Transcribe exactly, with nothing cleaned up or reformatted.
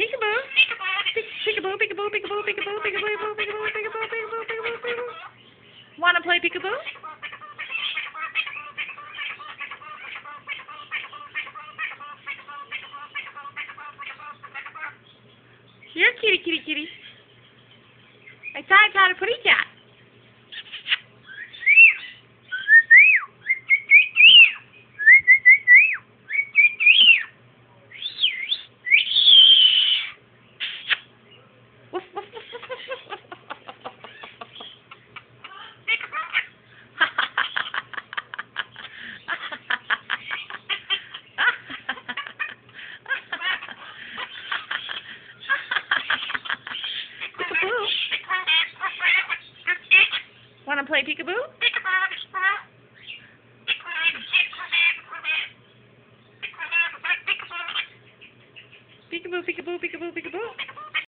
Peekaboo. Peekaboo, peekaboo, peekaboo, peekaboo, peekaboo, peekaboo, peekaboo, peekaboo, peekaboo, peekaboo. Wanna play peekaboo? Here, kitty, kitty, kitty. Ay, cara, cara, porita. Wanna play peekaboo? Peekaboo, peekaboo, peekaboo, peekaboo.